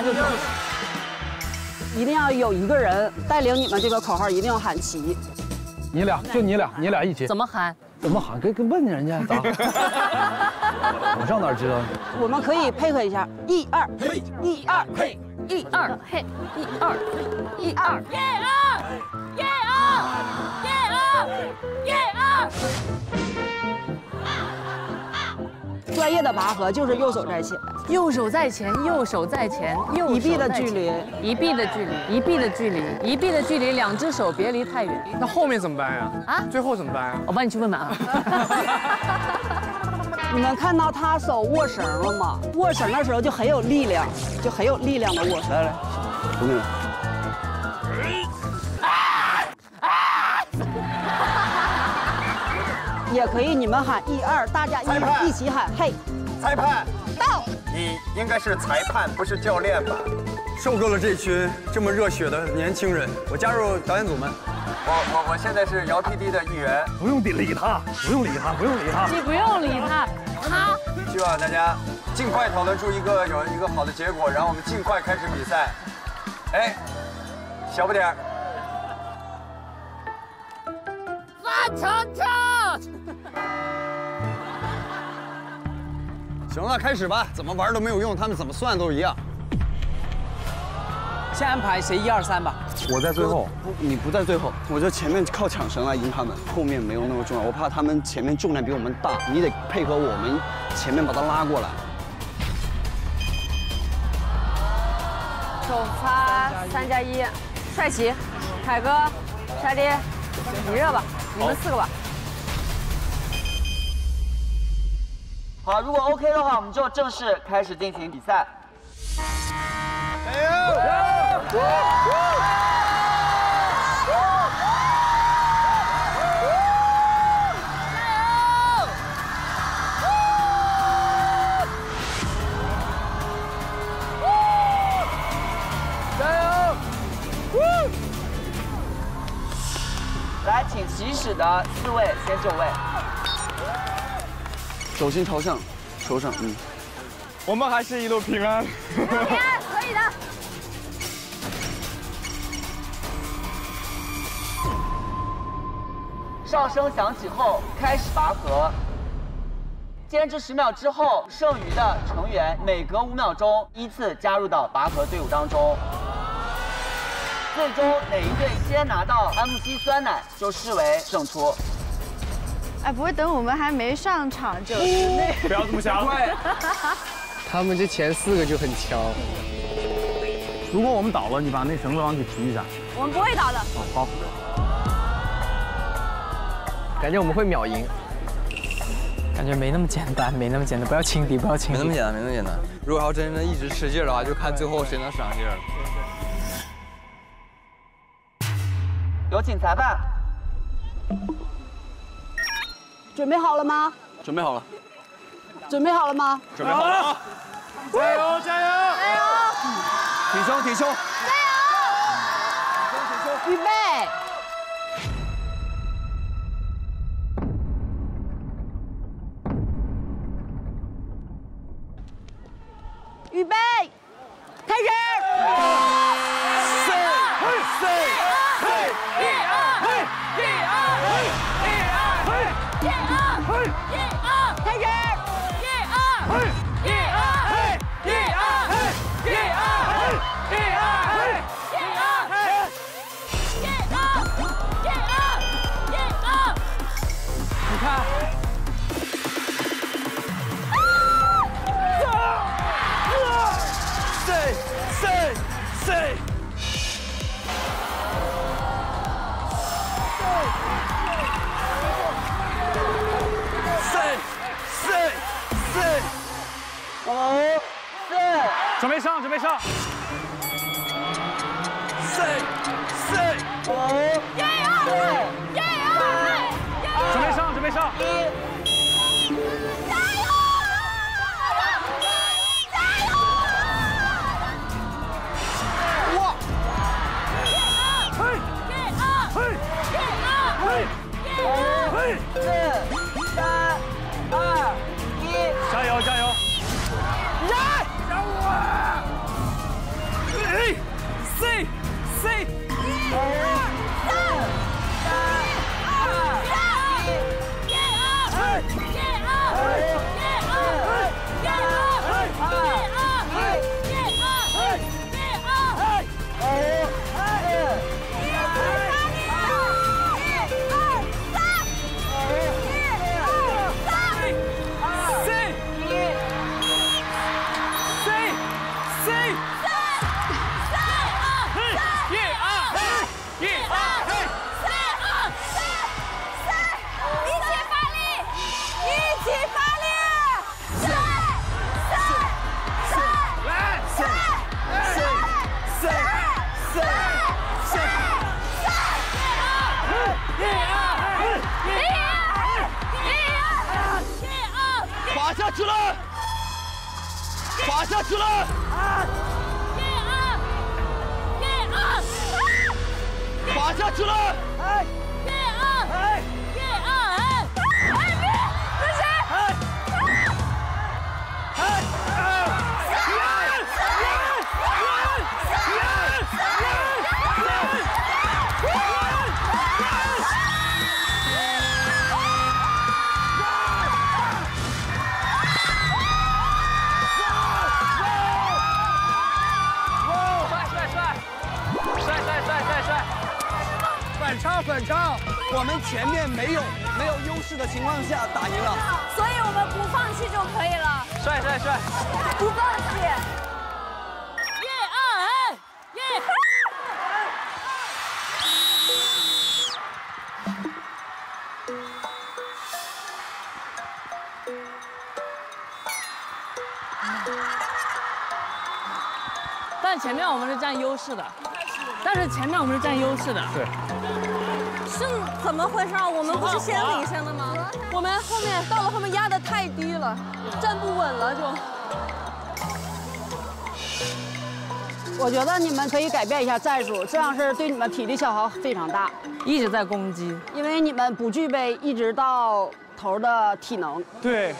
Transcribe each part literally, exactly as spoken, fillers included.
就走。一定要有一个人带领你们这个口号，一定要喊齐。 你俩就你俩，你俩一起。 怎么喊？ 怎么喊？跟跟问人家咋？我上哪知道？ 我们可以配合一下，一二嘿，一二嘿， 一二嘿，一二一二耶二耶二耶二耶二。 专业的拔河就是右手在前， 右手在前，右手在前，右手一臂的距离， 一臂的距离，一臂的距离，一臂的距离，两只手别离太远。 那后面怎么办呀？啊，最后怎么办呀？ 我帮你去问问啊。 你们看到他手握绳了吗？握绳的时候就很有力量，就很有力量的握绳。来来， 我们。 也可以，你们喊一二，大家一一起喊嘿。 裁判到。 你应该是裁判，不是教练吧？ 受够了这群这么热血的年轻人，我加入导演组们。 我我我现在是姚 P D 的一员。 不用理他，不用理他，不用理他。 你不用理他，他。 希望大家尽快讨论出一个有一个好的结果，然后我们尽快开始比赛。哎，小不点儿。 范丞丞。 行了，开始吧。怎么玩都没有用，他们怎么算都一样。 先安排谁一二三吧。 我在最后。 不，你不在最后。我觉得前面靠抢绳来赢他们，后面没有那么重要。我怕他们前面重量比我们大，你得配合我们前面把他拉过来。 首发三加一，帅奇、凯哥、沙爹，你热吧，你们四个吧。 好，如果 OK 的话，我们就正式开始进行比赛。 加油！加油！ 来，请起始的四位先就位。 手心朝上，手上，嗯。 我们还是一路平安。 平安，可以的。 哨声响起后，开始拔河。坚持十秒之后，剩余的成员每隔五秒钟依次加入到拔河队伍当中。最终哪一队先拿到 M C 酸奶，就视为胜出。 哎，不会等我们还没上场就那不要这么想。 他们这前四个就很强。 如果我们倒了，你把那绳子往起提一下。 我们不会倒的。 哦，好。 感觉我们会秒赢。感觉没那么简单，没那么简单，不要轻敌，不要轻敌。 没那么简单，没那么简单。如果要真的一直使劲的话，就看最后谁能使上劲儿了。 有请裁判。 准备好了吗？ 准备好了。 准备好了吗？ 准备好了。加油！加油！ 加油！ 挺胸，挺胸。 加油！ 挺胸，预备。预备，开始！ 四、四、嘿，一二，嘿，一二，嘿，一二，嘿， 一二， 嘿， 一二， 开始！ 一二， 嘿， 一二， 嘿，一二，嘿，一二，嘿，一二，嘿， 一二，嘿，一二，一二，一二。 你看。 Say, say, say. Say, say, say. 五、四， 准备上，准备上。 Say, say. 五、 耶二，耶二， 准备上，准备上。 一。 加油！加油！ 哇！ 嘿，耶二， 嘿， 耶二， 嘿，嘿， 四、三、二、一， 加油，加油！ 来！加我！ 去了，滑下去了。啊！ 一二，一二， 滑下去了。哎， 一二， 哎， 一二，哎，哎，别，不是。 哎，哎，哎。 反超反超，我们前面没有没有优势的情况下打赢了， 所以我们不放弃就可以了。 帅帅帅！ 不放弃。一二哎，一。 但前面我们是占优势的，但是前面我们是占优势的。 对。 是怎么回事？我们不是先领先的吗？我们后面到了后面压得太低了，站不稳了就。 我觉得你们可以改变一下战术，这样是对你们体力消耗非常大。 一直在攻击， 因为你们不具备一直到头的体能。 对。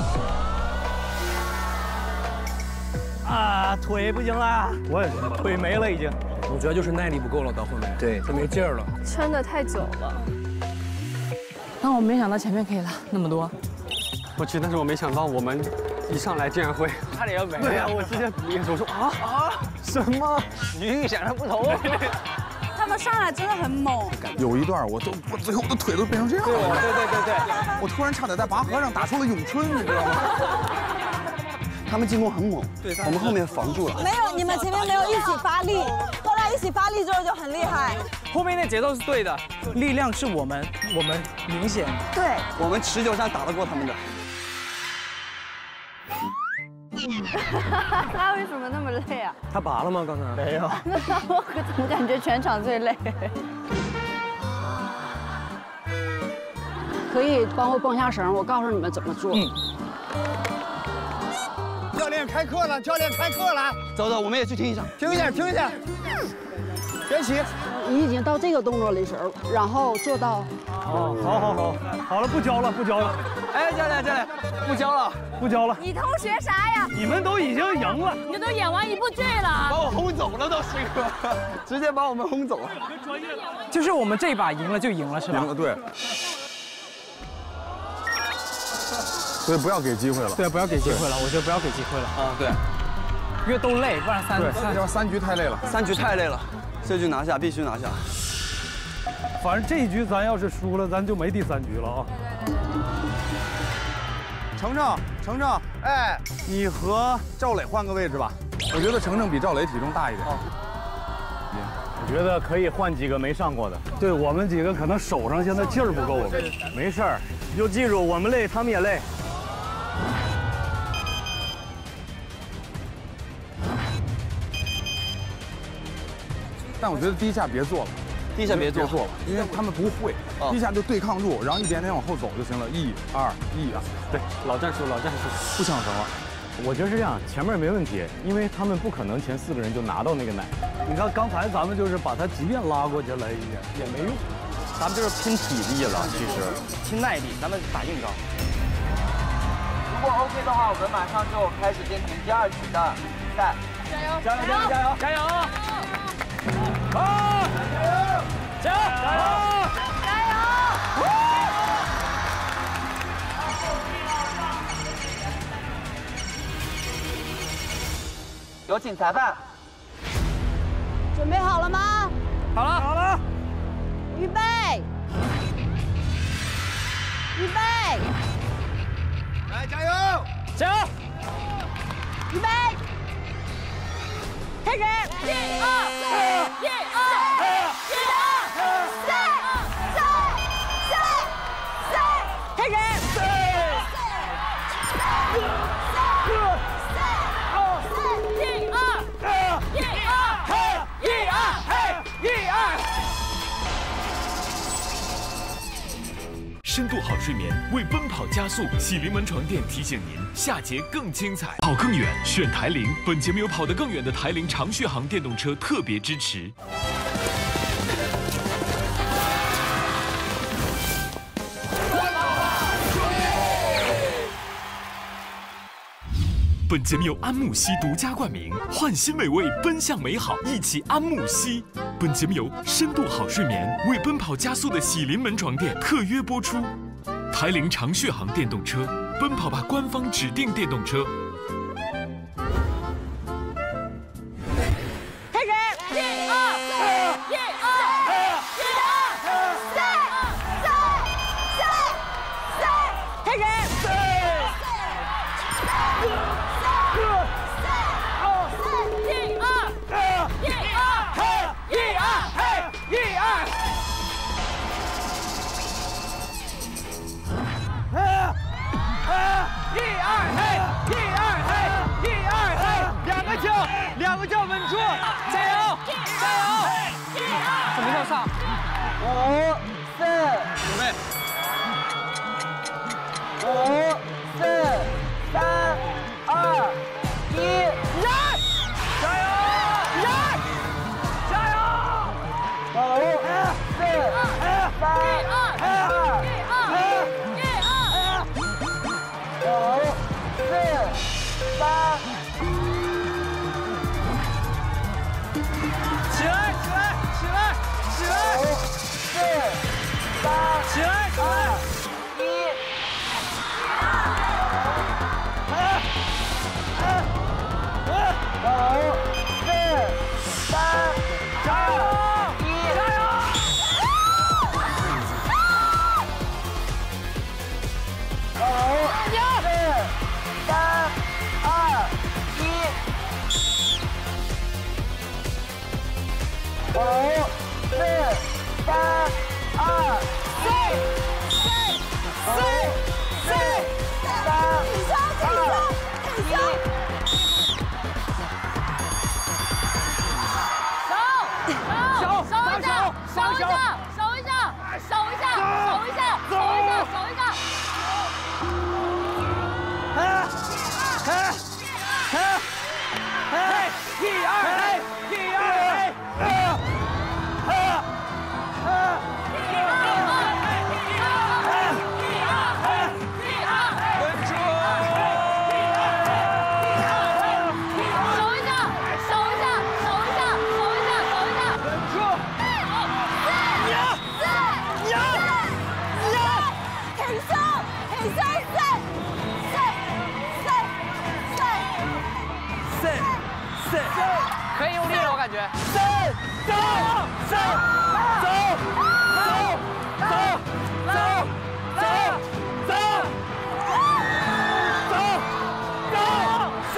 啊，腿不行了， 我也是， 腿没了已经。 我觉得就是耐力不够了，到后面，对，他没劲儿了， 撑得太久了。 但我没想到前面可以拉那么多。 我去，但是我没想到我们一上来竟然会差点要没了。对呀，我之前比的时候说啊啊什么？ 与预想的不同。 他们上来真的很猛。 有一段我都我最后我的腿都变成这样了。 对对对对对， 我突然差点在拔河上打出了咏春，你知道吗？ 他们进攻很猛，对，我们后面防住了。 没有，你们前面没有一起发力，后来一起发力之后就很厉害。 后面那节奏是对的， 力量是我们，我们明显。 对， 我们持久战打得过他们的。 他为什么那么累啊？ 他拔了吗？刚才没有。 那我怎么感觉全场最累？ 可以帮我绷下绳，我告诉你们怎么做。嗯。 教练开课了，教练开课了， 走走，我们也去听一下， 听一下，听一下。别起， 你已经到这个动作的时候，然后做到。 哦，好好好，好了，不教了，不教了。 哎，教练教练，不教了， 不教了。 你偷学啥呀？ 你们都已经赢了， 你都演完一部剧了， 把我轰走了都是哥，直接把我们轰走了。 就是我们这把赢了就赢了是吧？ 赢了，对。 所以不要给机会了。 对，不要给机会了。我觉得不要给机会了。 啊，对， 因为都累，不然三对三要三局太累了， 三局太累了，这局拿下必须拿下。 反正这一局咱要是输了，咱就没第三局了啊。 程程，程程，哎，你和赵磊换个位置吧。我觉得程程比赵磊体重大一点。 我觉得可以换几个没上过的。对我们几个可能手上现在劲儿不够，没事儿，你就记住，我们累，他们也累。 但我觉得第一下别做了， 第一下别做做了，因为他们不会，第一下就对抗住，然后一点点往后走就行了。一、二、一啊， 对，老战术，老战术， 不抢绳了。 我觉得是这样，前面没问题，因为他们不可能前四个人就拿到那个奶。你看刚才咱们就是把他即便拉过去了也也没用，咱们就是拼体力了，其实拼耐力，咱们打硬仗。 如果 OK 的话，我们马上就开始进行第二局的比赛。 加油！ 加油！加油！加油！加油！ 好，加油！ 加油！加油！ 有请裁判。 准备好了吗？ 好了， 好了。 预备！预备！ 来，加油！ 加油！ 预备！开始！ 一二三，一二，一二三，三，三，三， 开始！ 三，三，三，一二，一二， 一二，一二。 深度好睡眠为奔跑加速。喜临门床垫提醒您，下节更精彩，跑更远，选台铃。本节目由跑得更远的台铃长续航电动车特别支持。本节目由安慕希独家冠名，换新美味，奔向美好，一起安慕希。本节目由深度好睡眠为奔跑加速的喜临门床垫特约播出。台铃长续航电动车，奔跑吧官方指定电动车。 开始，一二，一二，一二，三，三，三，三，开始。 两个脚稳住，加油，加油！ 什么叫上？ 五、四， 准备。 五、四、三、二、一，来！ 加油！来！加油！ 五、四、三、二、一、二、一、二、五、四、三。 起来，起来，起来，起来！ 五、四、三、 起来，起来！ 一。五、四、三、 加油！ 一， 加油！ 五、四、三、二、一。 五、四、三、二、四、四、四、四、三、二、一。 手，手，手一下，手一下，手一下，手一下，手一下，手一下，手一下。 哎，哎，哎，哎，一二，一二，哎。 可以用力了，我感觉。 走走走走走走走走走走走走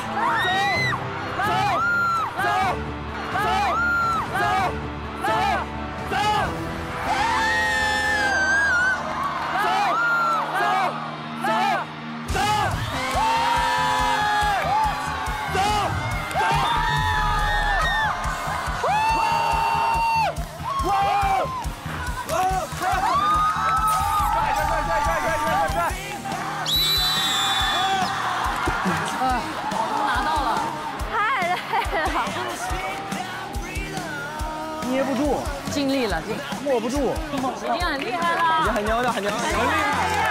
走走走走走。 捏不住， 尽力了，尽握不住， 已经很厉害了， 已经很牛了，很牛了，很厉害。